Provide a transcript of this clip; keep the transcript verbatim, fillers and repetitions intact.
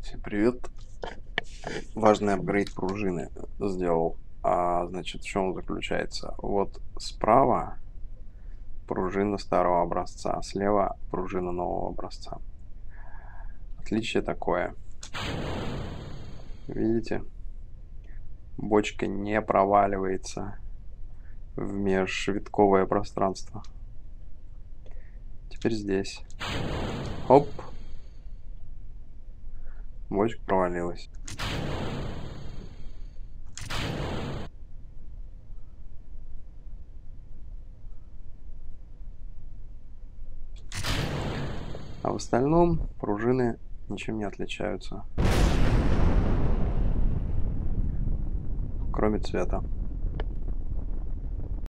Всем привет. Важный апгрейд пружины сделал. А, значит, в чем он заключается? Вот справа пружина старого образца, слева пружина нового образца. Отличие такое. Видите? Бочка не проваливается в межвитковое пространство. Теперь здесь. Оп. Бочка провалилась. А в остальном пружины ничем не отличаются, кроме цвета.